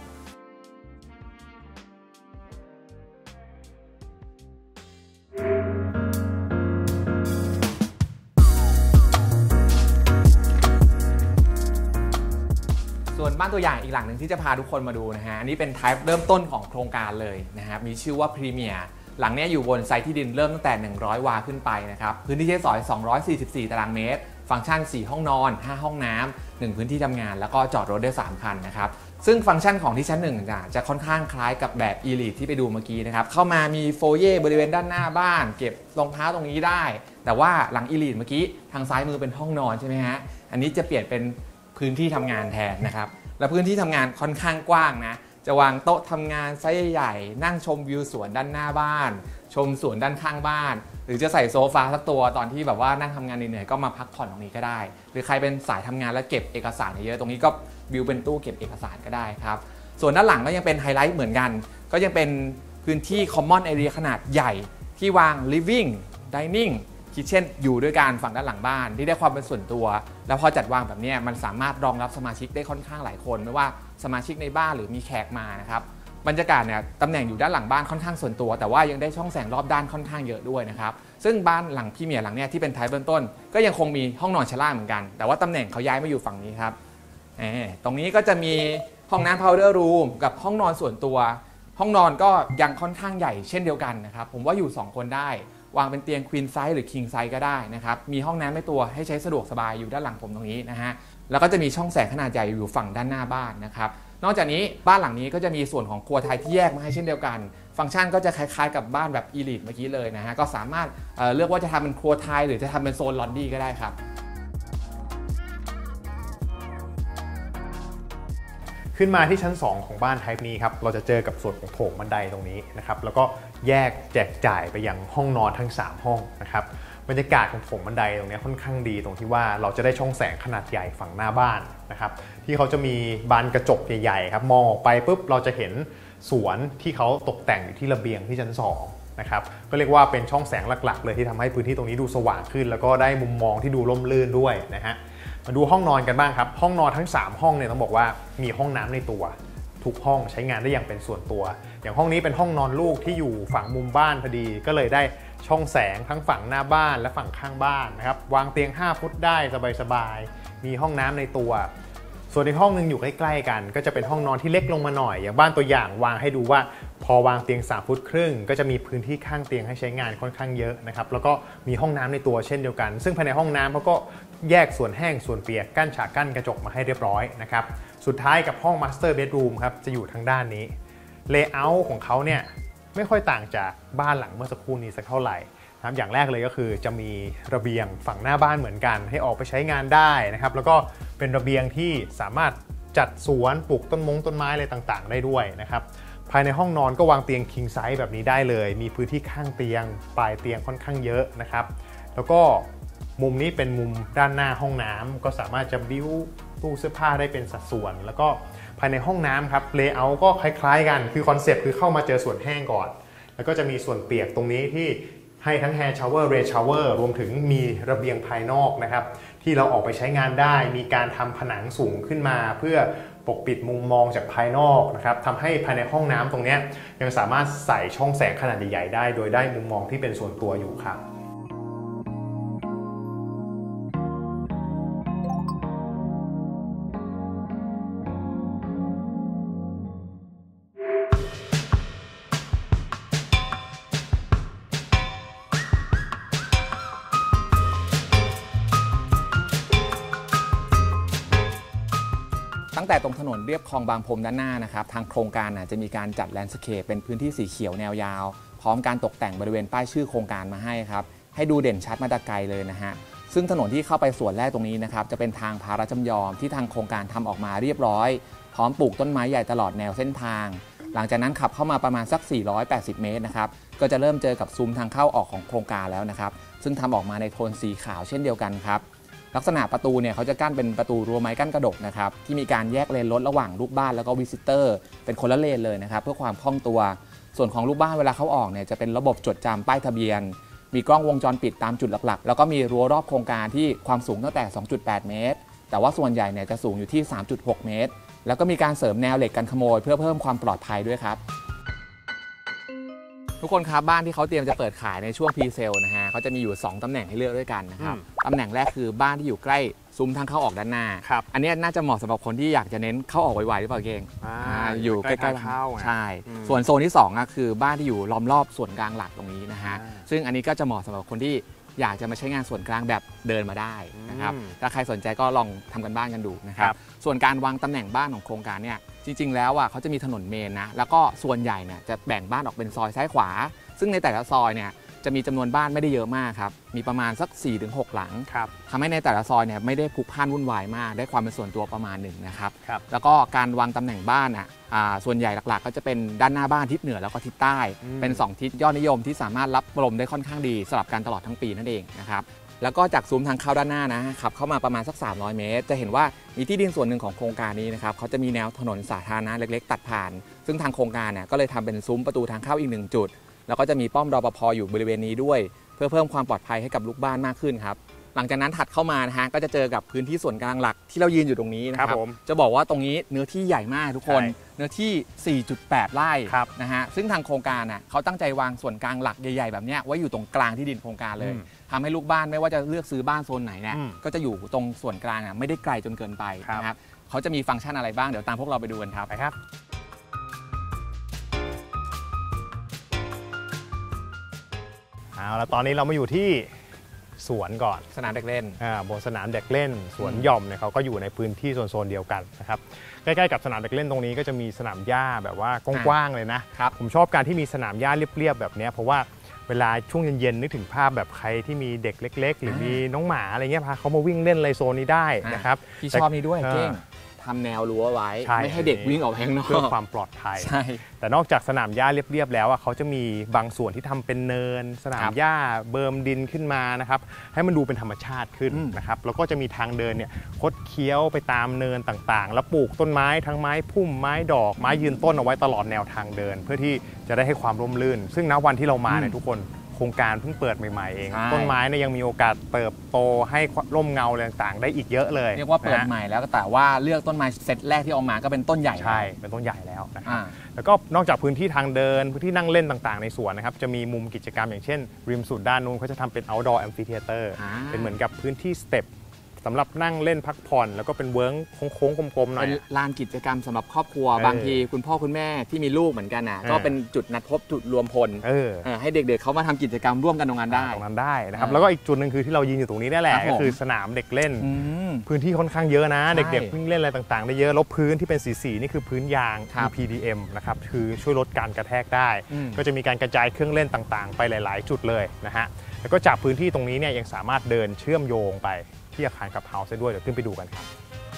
ส่วนบ้านตัวอย่างอีกหลังหนึ่งที่จะพาทุกคนมาดูนะฮะอันนี้เป็นไทป์เริ่มต้นของโครงการเลยนะครับมีชื่อว่าพรีเมียร์หลังนี้อยู่บนไซต์ที่ดินเริ่มตั้งแต่100วาขึ้นไปนะครับพื้นที่ใช้สอย244ตารางเมตรฟังก์ชัน4ห้องนอน5ห้องน้ำ1พื้นที่ทำงานแล้วก็จอดรถได้3คันนะครับซึ่งฟังก์ชันของที่ชั้น1จะค่อนข้างคล้ายกับแบบ Elite ที่ไปดูเมื่อกี้นะครับเข้ามามีโฟเย่บริเวณด้านหน้าบ้านเก็บรองเท้าตรงนี้ได้แต่ว่าหลัง Elite เมื่อกี้ทางซ้ายมือเป็นห้องนอนใช่ไหมฮะอันนี้จะเปลี่ยนเป็นพื้นที่ทำงานแทนนะครับและพื้นที่ทำงานค่อนข้างกว้างนะจะวางโต๊ะทำงานไซส์ใหญ่นั่งชมวิวสวนด้านหน้าบ้านชมสวนด้านข้างบ้านหรือจะใส่โซฟาสักตัวตอนที่แบบว่านั่งทำงานเหนื่อยๆก็มาพักผ่อนตรงนี้ก็ได้หรือใครเป็นสายทำงานแล้วเก็บเอกสารเยอะตรงนี้ก็วิวเป็นตู้เก็บเอกสารก็ได้ครับส่วนด้านหลังก็ยังเป็นไฮไลท์เหมือนกันก็ยังเป็นพื้นที่ common area ขนาดใหญ่ที่วาง living diningคิทเช่นอยู่ด้วยกันฝั่งด้านหลังบ้านที่ได้ความเป็นส่วนตัวแล้วพอจัดวางแบบนี้มันสามารถรองรับสมาชิกได้ค่อนข้างหลายคนไม่ว่าสมาชิกในบ้านหรือมีแขกมานะครับบรรยากาศเนี่ยตำแหน่งอยู่ด้านหลังบ้านค่อนข้างส่วนตัวแต่ว่ายังได้ช่องแสงรอบด้านค่อนข้างเยอะด้วยนะครับซึ่งบ้านหลังพรีเมียร์หลังเนี่ยที่เป็นไทป์เบื้องต้นก็ยังคงมีห้องนอนชั้นล่างเหมือนกันแต่ว่าตำแหน่งเขาย้ายมาอยู่ฝั่งนี้ครับตรงนี้ก็จะมีห้องน้ำ powder room กับห้องนอนส่วนตัวห้องนอนก็ยังค่อนข้างใหญ่เช่นเดียวกันนะครับผมว่าอยู่2คนได้วางเป็นเตียง Queen Size หรือ King Size ก็ได้นะครับมีห้องน้ำในตัวให้ใช้สะดวกสบายอยู่ด้านหลังผมตรงนี้นะฮะแล้วก็จะมีช่องแสงขนาดใหญ่อยู่ฝั่งด้านหน้าบ้านนะครับนอกจากนี้บ้านหลังนี้ก็จะมีส่วนของครัวไทยที่แยกมาให้เช่นเดียวกันฟังก์ชันก็จะคล้ายๆกับบ้านแบบ Elite เมื่อกี้เลยนะฮะก็สามารถเลือกว่าจะทำเป็นครัวไทยหรือจะทำเป็นโซนลอนดี้ก็ได้ครับขึ้นมาที่ชั้น 2 ของบ้านไทป์นี้ครับเราจะเจอกับส่วนของโถงบันไดตรงนี้นะครับแล้วก็แยกแจกจ่ายไปยังห้องนอนทั้ง3ห้องนะครับบรรยากาศของโถงบันไดตรงนี้ค่อนข้างดีตรงที่ว่าเราจะได้ช่องแสงขนาดใหญ่ฝั่งหน้าบ้านนะครับที่เขาจะมีบานกระจกใหญ่ๆครับมองออกไปปุ๊บเราจะเห็นสวนที่เขาตกแต่งอยู่ที่ระเบียงที่ชั้น2นะครับก็เรียกว่าเป็นช่องแสงหลักๆเลยที่ทำให้พื้นที่ตรงนี้ดูสว่างขึ้นแล้วก็ได้มุมมองที่ดูร่มรื่นด้วยนะฮะมาดูห้องนอนกันบ้างครับห้องนอนทั้ง3ห้องเนี่ยต้องบอกว่ามีห้องน้ำในตัวทุกห้องใช้งานได้อย่างเป็นส่วนตัวอย่างห้องนี้เป็นห้องนอนลูกที่อยู่ฝั่งมุมบ้านพอดีก็เลยได้ช่องแสงทั้งฝั่งหน้าบ้านและฝั่งข้างบ้านนะครับวางเตียง5 ฟุตได้สบายๆมีห้องน้ำในตัวส่วนอีกห้องนึงอยู่ใกล้ๆกันก็จะเป็นห้องนอนที่เล็กลงมาหน่อยอย่างบ้านตัวอย่างวางให้ดูว่าพอวางเตียง3 ฟุตครึ่งก็จะมีพื้นที่ข้างเตียงให้ใช้งานค่อนข้างเยอะนะครับแล้วก็มีห้องน้ำในตัวเช่นเดียวกันซึ่งภายในห้องน้ำเขาก็แยกส่วนแห้งส่วนเปียกกั้นฉากกั้นกระจกมาให้เรียบร้อยนะครับสุดท้ายกับห้อง Master Bedroom ครับจะอยู่ทางด้านนี้Layout ของเขาเนี่ยไม่ค่อยต่างจากบ้านหลังเมื่อสักครู่นี้สักเท่าไหร่นะครับอย่างแรกเลยก็คือจะมีระเบียงฝั่งหน้าบ้านเหมือนกันให้ออกไปใช้งานได้นะครับแล้วก็เป็นระเบียงที่สามารถจัดสวนปลูกต้นไม้อะไรต่างๆได้ด้วยนะครับภายในห้องนอนก็วางเตียง King Size แบบนี้ได้เลยมีพื้นที่ข้างเตียงปลายเตียงค่อนข้างเยอะนะครับแล้วก็มุมนี้เป็นมุมด้านหน้าห้องน้ำก็สามารถจะบิ้วตู้เสื้อผ้าได้เป็นสัดส่วนแล้วก็ภายในห้องน้ำครับเลเยอร์ก็คล้ายๆกันคือคอนเซปต์คือเข้ามาเจอส่วนแห้งก่อนแล้วก็จะมีส่วนเปียกตรงนี้ที่ให้ทั้ง Hair Shower Rain Shower รวมถึงมีระเบียงภายนอกนะครับที่เราออกไปใช้งานได้มีการทำผนังสูงขึ้นมาเพื่อปกปิดมุมมองจากภายนอกนะครับทำให้ภายในห้องน้ำตรงนี้ยังสามารถใส่ช่องแสงขนาดใหญ่ๆได้โดยได้มุมมองที่เป็นส่วนตัวอยู่ครับตั้งแต่ตรงถนนเรียบคลองบางพรมด้านหน้านะครับทางโครงการจะมีการจัดแลนด์สเคปเป็นพื้นที่สีเขียวแนวยาวพร้อมการตกแต่งบริเวณป้ายชื่อโครงการมาให้ครับให้ดูเด่นชัดมาแต่ไกลเลยนะฮะซึ่งถนนที่เข้าไปส่วนแรกตรงนี้นะครับจะเป็นทางพาราจำยอมที่ทางโครงการทำออกมาเรียบร้อยพร้อมปลูกต้นไม้ใหญ่ตลอดแนวเส้นทางหลังจากนั้นขับเข้ามาประมาณสัก480 เมตรนะครับก็จะเริ่มเจอกับซุ้มทางเข้าออกของโครงการแล้วนะครับซึ่งทำออกมาในโทนสีขาวเช่นเดียวกันครับลักษณะประตูเนี่ยเขาจะกั้นเป็นประตูรั้วไม้กั้นกระดกนะครับที่มีการแยกเลนรถระหว่างลูกบ้านแล้วก็วิสิเตอร์เป็นคนละเลนเลยนะครับเพื่อความคล่องตัวส่วนของลูกบ้านเวลาเขาออกเนี่ยจะเป็นระบบจดจำป้ายทะเบียนมีกล้องวงจรปิดตามจุดหลักๆแล้วก็มีรั้วรอบโครงการที่ความสูงตั้งแต่ 2.8 เมตรแต่ว่าส่วนใหญ่เนี่ยจะสูงอยู่ที่ 3.6 เมตรแล้วก็มีการเสริมแนวเหล็กกันขโมยเพื่อเพิ่มความปลอดภัยด้วยครับทุกคนครับบ้านที่เขาเตรียมจะเปิดขายในช่วงพรีเซลนะฮะเขาจะมีอยู่2ตำแหน่งให้เลือกด้วยกันนะครับตำแหน่งแรกคือบ้านที่อยู่ใกล้ซุ้มทางเข้าออกด้านหน้าอันนี้น่าจะเหมาะสำหรับคนที่อยากจะเน้นเข้าออกไวๆหรือเปล่าเก่งอยู่ใกล้ๆเข้าใช่ส่วนโซนที่2คือบ้านที่อยู่ล้อมรอบส่วนกลางหลักตรงนี้นะฮะซึ่งอันนี้ก็จะเหมาะสำหรับคนที่อยากจะมาใช้งานส่วนกลางแบบเดินมาได้นะครับถ้าใครสนใจก็ลองทำกันบ้านกันดูนะครับส่วนการวางตำแหน่งบ้านของโครงการเนี่ยจริงๆแล้วเขาจะมีถนนเมนนะแล้วก็ส่วนใหญ่เนี่ยจะแบ่งบ้านออกเป็นซอยซ้ายขวาซึ่งในแต่ละซอยเนี่ยจะมีจำนวนบ้านไม่ได้เยอะมากครับมีประมาณสัก 4-6 หลังทำให้ในแต่ละซอยเนี่ยไม่ได้พลุกพล่านวุ่นวายมากได้ความเป็นส่วนตัวประมาณหนึ่งนะครับแล้วก็การวางตำแหน่งบ้านส่วนใหญ่หลักๆก็จะเป็นด้านหน้าบ้านทิศเหนือแล้วก็ทิศใต้เป็น2ทิศยอดนิยมที่สามารถรับลมได้ค่อนข้างดีสลับกันตลอดทั้งปีนั่นเองนะครับแล้วก็จากซุ้มทางเข้าด้านหน้านะขับเข้ามาประมาณสัก300 เมตรจะเห็นว่ามีที่ดินส่วนหนึ่งของโครงการนี้นะครับเขาจะมีแนวถนนสาธารณะเล็กๆตัดผ่านซึ่งทางโครงการเนี่ยก็เลยทำเป็นซุ้มประตูทางเข้าอีก1 จุดแล้วก็จะมีป้อมรปภ.อยู่บริเวณนี้ด้วยเพื่อเพิ่มความปลอดภัยให้กับลูกบ้านมากขึ้นครับหลังจากนั้นถัดเข้ามานะฮะก็จะเจอกับพื้นที่ส่วนกลางหลักที่เรายืนอยู่ตรงนี้นะครับจะบอกว่าตรงนี้เนื้อที่ใหญ่มากทุกคนเนื้อที่ 4.8 ไร่นะฮะซึ่งทางโครงการเขาตั้งใจวางส่วนกลางหลักใหญ่ๆแบบนี้ไว้อยู่ตรงกลางที่ดินโครงการเลยทำให้ลูกบ้านไม่ว่าจะเลือกซื้อบ้านโซนไหนเนี่ยก็จะอยู่ตรงส่วนกลางไม่ได้ไกลจนเกินไปนะครับเขาจะมีฟังก์ชันอะไรบ้างเดี๋ยวตามพวกเราไปดูกันครับไปครับเอาละตอนนี้เรามาอยู่ที่สวนก่อนสนามเด็กเล่นบนสนามเด็กเล่นสวนหย่อมเนี่ยเขาก็อยู่ในพื้นที่โซนเดียวกันนะครับใกล้ๆกับสนามเด็กเล่นตรงนี้ก็จะมีสนามหญ้าแบบว่ากว้างๆเลยนะผมชอบการที่มีสนามหญ้าเรียบๆแบบนี้เพราะว่าเวลาช่วงเย็นๆนึกถึงภาพแบบใครที่มีเด็กเล็กๆหรือมีน้องหมาอะไรเงี้ยพาเขามาวิ่งเล่นอะไรโซนนี้ได้นะครับพี่ชอบนี้ด้วยเก้งทำแนวรั้วไว้ไม่ให้เด็กวิ่งออกข้างนอกเพื่อความปลอดภัยใช่แต่นอกจากสนามหญ้าเรียบๆแล้วเขาจะมีบางส่วนที่ทำเป็นเนินสนามหญ้าเบิร์มดินขึ้นมานะครับให้มันดูเป็นธรรมชาติขึ้นนะครับแล้วก็จะมีทางเดินเนี่ยคดเคี้ยวไปตามเนินต่างๆแล้วปลูกต้นไม้ทั้งไม้พุ่มไม้ดอกไม้ยืนต้นเอาไว้ตลอดแนวทางเดินเพื่อที่จะได้ให้ความร่มรื่นซึ่งณวันที่เรามาเนี่ยทุกคนโครงการเพิ่งเปิดใหม่ๆเองต้นไม้เนี่ยยังมีโอกาสเติบโตให้ร่มเงาอะไรต่างๆได้อีกเยอะเลยเรียกว่าเปิดใหม่แล้วแต่ว่าเลือกต้นไม้เซตแรกที่เอามาก็เป็นต้นใหญ่ใช่เป็นต้นใหญ่แล้วนะครับแล้วก็นอกจากพื้นที่ทางเดินพื้นที่นั่งเล่นต่างๆในสวนนะครับจะมีมุมกิจกรรมอย่างเช่นริมสุดด้านนู้นเขาจะทำเป็น outdoor amphitheater เป็นเหมือนกับพื้นที่สเต็ปสำหรับนั่งเล่นพักผ่อนแล้วก็เป็นเวิร์กโค้งๆกลมๆหน่อยเป็นลานกิจกรรมสำหรับครอบครัวบางทีคุณพ่อคุณแม่ที่มีลูกเหมือนกันก็เป็นจุดนัดพบจุดรวมพลให้เด็กๆเขามาทำกิจกรรมร่วมกันตรงนั้นได้นะครับแล้วก็อีกจุดหนึ่งคือที่เรายืนอยู่ตรงนี้นี่แหละก็คือสนามเด็กเล่นพื้นที่ค่อนข้างเยอะนะเด็กๆวิ่งเล่นอะไรต่างๆได้เยอะแล้วพื้นที่เป็นสีๆนี่คือพื้นยาง EPDM นะครับคือช่วยลดการกระแทกได้ก็จะมีการกระจายเครื่องเล่นต่างๆไปหลายๆจุดเลยนะฮะแล้วก็จากพื้นที่ตรงนี้เนี่ยยังสามารถเดินเชื่อมโยงไปที่อาคารคับเฮาส์ได้ด้วยเดี๋ยวขึ้นไปดูกันครับ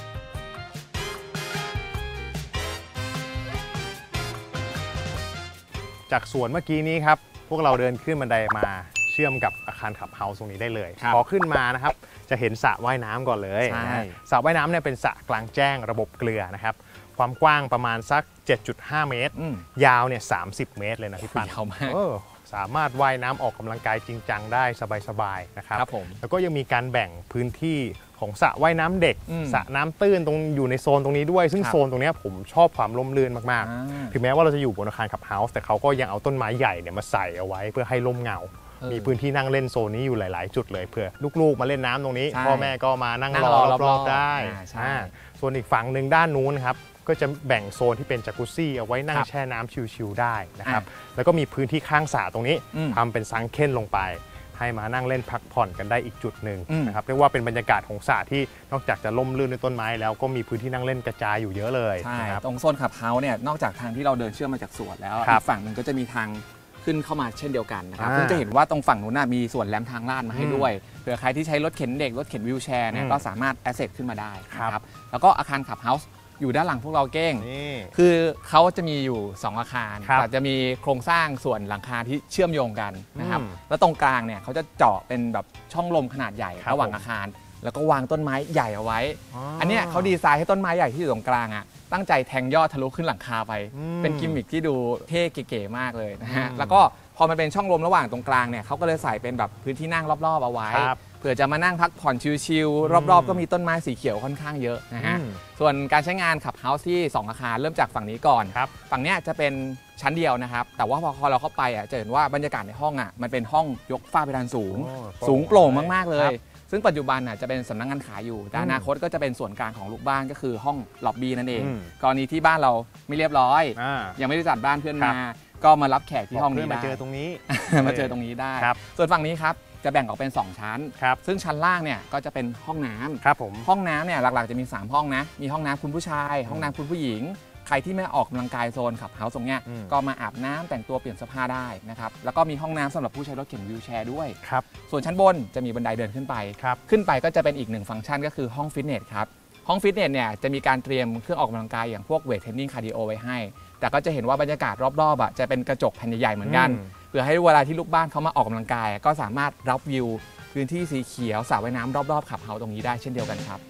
จากสวนเมื่อกี้นี้ครับพวกเราเดินขึ้นบันไดมาเชื่อมกับอาคารคับเฮาส์ตรงนี้ได้เลยพอขึ้นมานะครับจะเห็นสระว่ายน้ำก่อนเลยสระว่ายน้ำเนี่ยเป็นสระกลางแจ้งระบบเกลือนะครับความกว้างประมาณสัก 7.5 เมตรยาวเนี่ย30 เมตรเลยนะพี่ปันสามารถว่ายน้ำออกกำลังกายจริงจังได้สบายๆนะครับแล้วก็ยังมีการแบ่งพื้นที่ของสระว่ายน้ำเด็กสระน้ำตื้นตรงอยู่ในโซนตรงนี้ด้วยซึ่งโซนตรงนี้ผมชอบความร่มรื่นมากๆถึงแม้ว่าเราจะอยู่บนอาคารคับเฮาส์แต่เขาก็ยังเอาต้นไม้ใหญ่เนี่ยมาใส่เอาไว้เพื่อให้ร่มเงามีพื้นที่นั่งเล่นโซนนี้อยู่หลายๆจุดเลยเพื่อลูกๆมาเล่นน้ำตรงนี้พ่อแม่ก็มานั่งรอรอบๆได้ส่วนอีกฝั่งหนึ่งด้านนู้นครับก็จะแบ่งโซนที่เป็นจักรุซี่เอาไว้นั่งแช่น้ำชิลๆได้นะครับแล้วก็มีพื้นที่ข้างสระตรงนี้ทำเป็นซังเค้นลงไปให้มานั่งเล่นพักผ่อนกันได้อีกจุดหนึ่งนะครับเรียกว่าเป็นบรรยากาศของสระที่นอกจากจะล่มลื่นด้วยต้นไม้แล้วก็มีพื้นที่นั่งเล่นกระจายอยู่เยอะเลยใช่ตรงโซนคับเฮาส์เนี่ยนอกจากทางที่เราเดินเชื่อมมาจากสวนแล้วอีกฝั่งหนึ่งก็จะมีทางขึ้นเข้ามาเช่นเดียวกันนะครับซึ่งจะเห็นว่าตรงฝั่งนู้นมีส่วนแรมทางลาดมาให้ด้วยเผื่อใครที่ใช้รถเข็นเด็กรถเข็นวีลแชร์เนี่ยก็สามารถแอสเซสขึ้นมาได้นะครับแล้วก็อาคารคับเฮาส์อยู่ด้านหลังพวกเราเก้งคือเขาจะมีอยู่2อาคารแต่จะมีโครงสร้างส่วนหลังคาที่เชื่อมโยงกันนะครับแล้วตรงกลางเนี่ยเขาจะเจาะเป็นแบบช่องลมขนาดใหญ่ระหว่างอาคารแล้วก็วางต้นไม้ใหญ่เอาไว้อันนี้เขาดีไซน์ให้ต้นไม้ใหญ่ที่อยู่ตรงกลางตั้งใจแทงยอดทะลุขึ้นหลังคาไปเป็นกิมมิคที่ดูเท่เก๋ๆมากเลยนะฮะแล้วก็พอมันเป็นช่องลมระหว่างตรงกลางเนี่ยเขาก็เลยใส่เป็นแบบพื้นที่นั่งรอบๆเอาไว้เผื่อจะมานั่งพักผ่อนชิลๆรอบๆก็มีต้นไม้สีเขียวค่อนข้างเยอะนะฮะส่วนการใช้งานขับเฮาส์ที่2อาคารเริ่มจากฝั่งนี้ก่อนฝั่งนี้จะเป็นชั้นเดียวนะครับแต่ว่าพอเราเข้าไปจะเห็นว่าบรรยากาศในห้องมันเป็นห้องยกฝ้าเพดานสูงโปร่งมากๆเลยซึ่งปัจจุบันจะเป็นสำนักงานขายอยู่แต่อนาคตก็จะเป็นส่วนกลางของลูกบ้านก็คือห้องล็อบบี้นั่นเองกรณีที่บ้านเราไม่เรียบร้อยยังไม่ได้จัดบ้านเพื่อนมาก็มารับแขกที่ห้องนี้ได้มาเจอตรงนี้มาเจอตรงนี้ได้ส่วนฝั่งนี้ครับจะแบ่งออกเป็น2ชั้นซึ่งชั้นล่างเนี่ยก็จะเป็นห้องน้ำห้องน้ำเนี่ยหลักๆจะมี3ห้องนะมีห้องน้ำคุณผู้ชายห้องน้ำคุณผู้หญิงใครที่ไม่ออกกำลังกายโซนขับเฮาส์ตรงเนี้ยก็มาอาบน้ำแต่งตัวเปลี่ยนเสื้อผ้าได้นะครับแล้วก็มีห้องน้ำสำหรับผู้ใช้รถเข็นวีลแชร์ด้วยส่วนชั้นบนจะมีบันไดเดินขึ้นไปก็จะเป็นอีก1ฟังก์ชันก็คือห้องฟิตเนสครับห้องฟิตเนสเนี่ยจะมีการเตรียมเครื่องออกกำลังกายอย่างพวกเวทเทรนนิ่งคาร์ดิโอไว้ให้แต่ก็จะเห็นว่าบรรยากาศรอบๆจะเป็นกระจกแผ่นใหญ่ๆเหมือนกันเพื่อให้เวลาที่ลูกบ้านเขามาออกกำลังกายก็สามารถรับวิวพื้นที่สีเขียวสระว่ายน้ำรอบๆขับเฮาส์ตรงนี้ได้เช่นเดียวกันครับ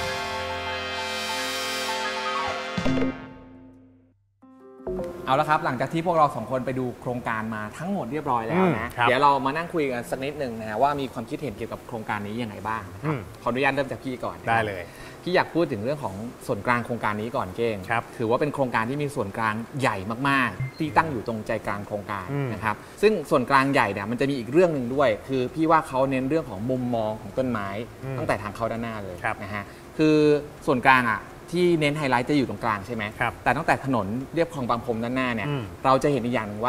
เอาละครับหลังจากที่พวกเรา2คนไปดูโครงการมาทั้งหมดเรียบร้อยแล้วนะเดี๋ยวเรามานั่งคุยกันสักนิดหนึ่งนะว่ามีความคิดเห็นเกี่ยวกับโครงการนี้ยังไงบ้างขออนุญาตเริ่มจากพี่ก่อนได้เลยพี่อยากพูดถึงเรื่องของส่วนกลางโครงการนี้ก่อนเก้งถือว่าเป็นโครงการที่มีส่วนกลางใหญ่มากๆที่ตั้งอยู่ตรงใจกลางโครงการนะครับซึ่งส่วนกลางใหญ่เนี่ยมันจะมีอีกเรื่องหนึ่งด้วยคือพี่ว่าเขาเน้นเรื่องของมุมมองของต้นไม้ตั้งแต่ทางเข้าด้านหน้าเลยนะฮะคือส่วนกลางที่เน้นไฮไลท์จะอยู่ตรงกลางใช่ไหมแต่ตั้งแต่ถนนเรียบคลองบางพรมด้านหน้าเนี่ยเราจะเห็นอีกอย่างหนึ่งว่า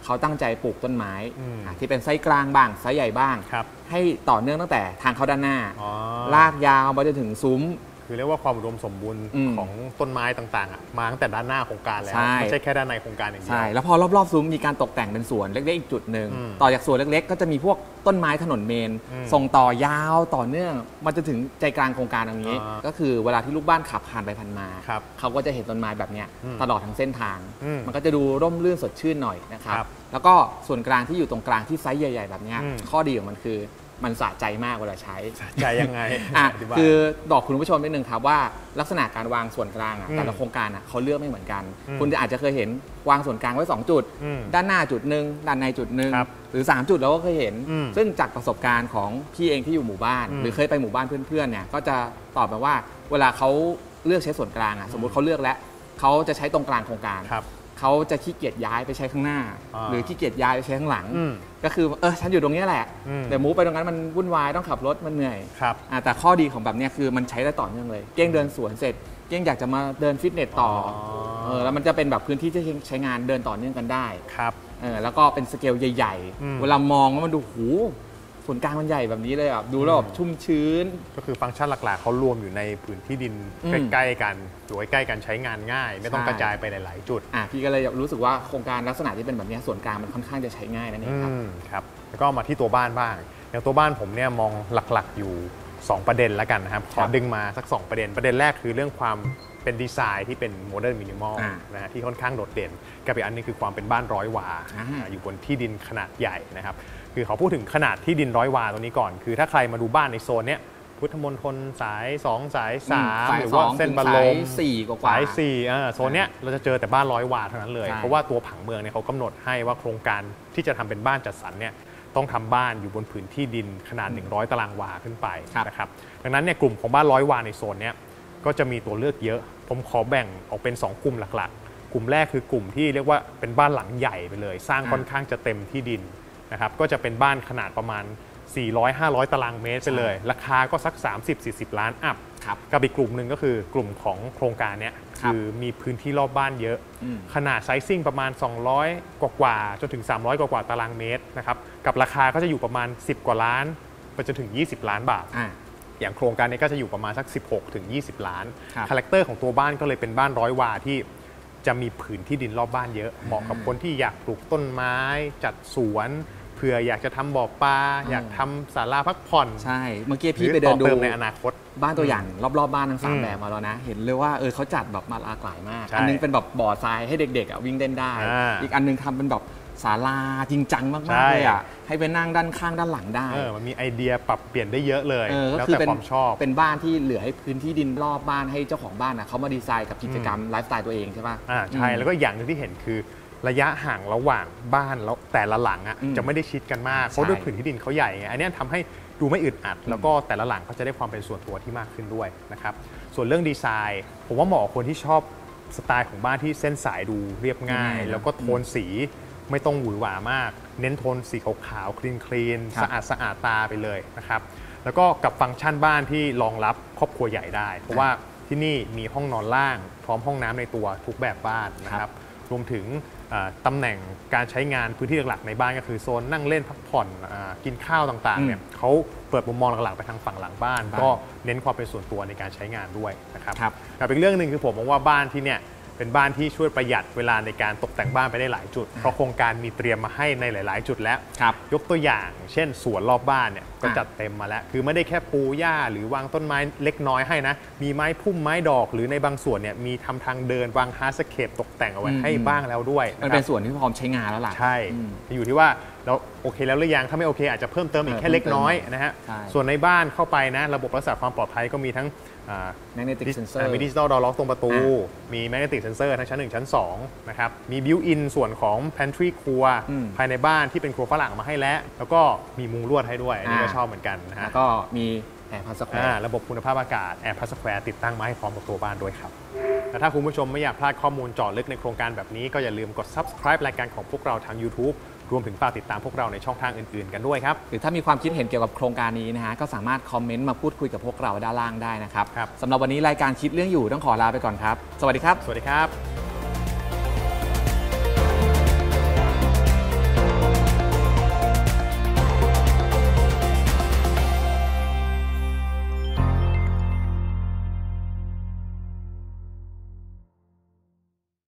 เขาตั้งใจปลูกต้นไม้ที่เป็นไซส์กลางบ้างไซส์ใหญ่บ้างให้ต่อเนื่องตั้งแต่ทางเข้าด้านหน้าลากยาวไปจนถึงซุ้มคือเรียกว่าความอุดมสมบูรณ์ของต้นไม้ต่างๆมาตั้งแต่ด้านหน้าโครงการแล้วไม่ใช่แค่ด้านในโครงการอย่างเดียวใช่แล้วพอรอบๆซุ้มมีการตกแต่งเป็นสวนเล็กๆอีกจุดหนึ่งต่อจากสวนเล็กๆก็จะมีพวกต้นไม้ถนนเมนส่งต่อยาวต่อเนื่องมันจะถึงใจกลางโครงการตรงนี้ก็คือเวลาที่ลูกบ้านขับผ่านไปผ่านมาเขาก็จะเห็นต้นไม้แบบนี้ตลอดทั้งเส้นทางมันก็จะดูร่มรื่นสดชื่นหน่อยนะครับแล้วก็ส่วนกลางที่อยู่ตรงกลางที่ไซส์ใหญ่ๆแบบนี้ข้อดีของมันคือมันสะใจมากเวลาใช้สะใจยังไงคือบอกคุณผู้ชมนิดนึงครับว่าลักษณะการวางส่วนกลางแต่ละโครงการเขาเลือกไม่เหมือนกันคุณอาจจะเคยเห็นวางส่วนกลางไว้2จุดด้านหน้าจุดหนึ่งด้านในจุดหนึ่งหรือ3จุดเราก็เคยเห็นซึ่งจากประสบการณ์ของพี่เองที่อยู่หมู่บ้านหรือเคยไปหมู่บ้านเพื่อนๆเนี่ยก็จะตอบมาว่าเวลาเขาเลือกใช้ส่วนกลางสมมุติเขาเลือกแล้วเขาจะใช้ตรงกลางโครงการเขาจะขี้เกียจย้ายไปใช้ข้างหน้าหรือขี้เกียจย้ายไปใช้ข้างหลังก็คือฉันอยู่ตรงนี้แหละแต่มูฟไปตรงนั้นมันวุ่นวายต้องขับรถมันเหนื่อยแต่ข้อดีของแบบนี้คือมันใช้ได้ต่อเนื่องเลยเก้งเดินสวนเสร็จเก้งอยากจะมาเดินฟิตเนสต่อแล้วมันจะเป็นแบบพื้นที่ที่ใช้งานเดินต่อเนื่องกันได้แล้วก็เป็นสเกลใหญ่ๆเวลามองแล้วมันดูหูส่วนกลางมันใหญ่แบบนี้เลยดูแล้วแบบชุ่มชื้นก็คือฟังก์ชันหลักๆเขารวมอยู่ในพื้นที่ดินใกล้ๆกันอยู่ใกล้ๆกันใช้งานง่ายไม่ต้องกระจายไปหลายๆจุดพี่ก็เลยรู้สึกว่าโครงการลักษณะที่เป็นแบบนี้ส่วนกลางมันค่อนข้างจะใช้ง่ายนั่นเองครับแล้วก็มาที่ตัวบ้านบ้างอย่างตัวบ้านผมเนี่ยมองหลักๆอยู่2ประเด็นแล้วกันนะครับขอดึงมาสัก2ประเด็นแรกคือเรื่องความเป็นดีไซน์ที่เป็นโมเดิร์นมินิมอลนะฮะที่ค่อนข้างโดดเด่นกับอีกอันนึงคือความเป็นบ้าน100 วาอยู่บนที่ดินขนาดใหญ่นะครับคือเขาพูดถึงขนาดที่ดิน100 วาตรงนี้ก่อนคือถ้าใครมาดูบ้านในโซนเนี้ยพุทธมณฑลสาย2สาย3หรือว่าเส้นบรรลม 4กว่าสาย4โซนเนี้ยเราจะเจอแต่บ้าน100 วาเท่านั้นเลยเพราะว่าตัวผังเมืองเนี่ยเขากำหนดให้ว่าโครงการที่จะทำเป็นบ้านจัดสรรเนี่ยต้องทำบ้านอยู่บนผืนที่ดินขนาด100 ตารางวาขึ้นไปนะครับดังนั้นเนี่ยกลุ่มของบ้าน100 วาในโซนเนี้ยก็จะมีตัวเลือกเยอะผมขอแบ่งออกเป็น2กลุ่มหลักๆกลุ่มแรกคือกลุ่มที่เรียกว่าเป็นบ้านหลังใหญ่ไปเลยสร้างค่อนข้างจะเต็มที่ดินนะครับก็จะเป็นบ้านขนาดประมาณ400-500 ตารางเมตรไปเลยราคาก็สัก30-40 ล้านอัพกับอีกกลุ่มหนึ่งก็คือกลุ่มของโครงการนี้คือมีพื้นที่รอบบ้านเยอะขนาดไซซิ่งประมาณ200กว่าจนถึง300กว่าตารางเมตรนะครับกับราคาก็จะอยู่ประมาณ10 กว่าล้านไปจนถึง20 ล้านบาทอย่างโครงการนี้ก็จะอยู่ประมาณสัก16-20 ล้านคาแรคเตอร์ของตัวบ้านก็เลยเป็นบ้าน100 วาที่จะมีผืนที่ดินรอบบ้านเยอะเหมาะกับคนที่อยากปลูกต้นไม้จัดสวนเผื่ออยากจะทำบ่อปลาอยากทำศาลาพักผ่อนใช่เมื่อกี้พี่ไปเดินดูในอนาคตบ้านตัวอย่างรอบๆบ้านทั้ง3แบบมาแล้วนะเห็นเลยว่าเขาจัดแบบมาหลากหลายมากอันนึงเป็นแบบบ่อทรายให้เด็กๆวิ่งเล่นได้อีกอันนึงทำเป็นแบบศาลาจริงจังมากๆเลยให้ไปนั่งด้านข้างด้านหลังได้มันมีไอเดียปรับเปลี่ยนได้เยอะเลยแล้วแต่ความชอบเป็นบ้านที่เหลือให้พื้นที่ดินรอบบ้านให้เจ้าของบ้านเขามาดีไซน์กับกิจกรรมไลฟ์สไตล์ตัวเองใช่ป่ะใช่แล้วก็อย่างนึงที่เห็นคือระยะห่างระหว่างบ้านแล้วแต่ละหลังจะไม่ได้ชิดกันมากเพราะด้วยผืนที่ดินเขาใหญ่ไงอันนี้ทำให้ดูไม่อึดอัดแล้วก็แต่ละหลังก็จะได้ความเป็นส่วนตัวที่มากขึ้นด้วยนะครับส่วนเรื่องดีไซน์ผมว่าเหมาะกับคนที่ชอบสไตล์ของบ้านที่เส้นสายดูเรียบง่ายแล้วก็โทนสีไม่ต้องหวือหวามากเน้นโทนสีขาวๆคลีนสะอาดตาไปเลยนะครับแล้วก็กับฟังก์ชันบ้านที่รองรับครอบครัวใหญ่ได้เพราะว่าที่นี่มีห้องนอนล่างพร้อมห้องน้ำในตัวทุกแบบบ้านนะครับรวมถึงตำแหน่งการใช้งานพื้นที่หลักๆในบ้านก็คือโซนนั่งเล่นพักผ่อนกินข้าวต่างๆเนี่ยเขาเปิดมุมมองหลักๆไปทางฝั่งหลังบ้านก็เน้นความเป็นส่วนตัวในการใช้งานด้วยนะครับกับอีกเรื่องหนึ่งคือผมมองว่าบ้านที่เนี่ยเป็นบ้านที่ช่วยประหยัดเวลาในการตกแต่งบ้านไปได้หลายจุดเพราะโครงการมีเตรียมมาให้ในหลายๆจุดแล้วยกตัวอย่างเช่นสวนรอบบ้านเนี่ยก็จัดเต็มมาแล้วคือไม่ได้แค่ปูหญ้าหรือวางต้นไม้เล็กน้อยให้นะมีไม้พุ่มไม้ดอกหรือในบางส่วนเนี่ยมีทำทางเดินวางฮาร์ดสเคปตกแต่งเอาไว้ให้บ้างแล้วด้วยมันเป็นส่วนที่พร้อมใช้งานแล้วล่ะใช่อยู่ที่ว่าเราโอเคแล้วหรือยังถ้าไม่โอเคอาจจะเพิ่มเติมอีกแค่เล็กน้อยนะฮะส่วนในบ้านเข้าไปนะระบบรักษาความปลอดภัยก็มีทั้ง Magnetic Sensor มีดิจิตอลดอร์ล็อกตรงประตูมี Magnetic Sensor ทั้งชั้น1ชั้น2นะครับมีบิวอินส่วนของ Pantry ครัวภายในบ้านที่เป็นครัวฝรั่งมาให้แล้วก็มีมุงลวดให้ด้วยอันนี้ก็ชอบเหมือนกันนะฮะแล้วก็มีแอร์พัสแควร์ระบบคุณภาพอากาศแอร์พัสแควร์ติดตั้งมาให้พร้อมกับตัวบ้านด้วยครับและถ้าคุณผู้ชมไม่อยากพลาดข้อมูลเจาะลึกในโครงการแบบนี้ก็อย่าลืมกด Subscribe รายการของพวกเราทาง YouTubeรวมถึงฝากติดตามพวกเราในช่องทางอื่นๆกันด้วยครับหรือถ้ามีความคิดเห็นเกี่ยวกับโครงการนี้นะฮะก็สามารถคอมเมนต์มาพูดคุยกับพวกเราด้านล่างได้นะครับสำหรับวันนี้รายการคิดเรื่องอยู่ต้องขอลาไปก่อนครับสวัสดีครับสวัสดีครับ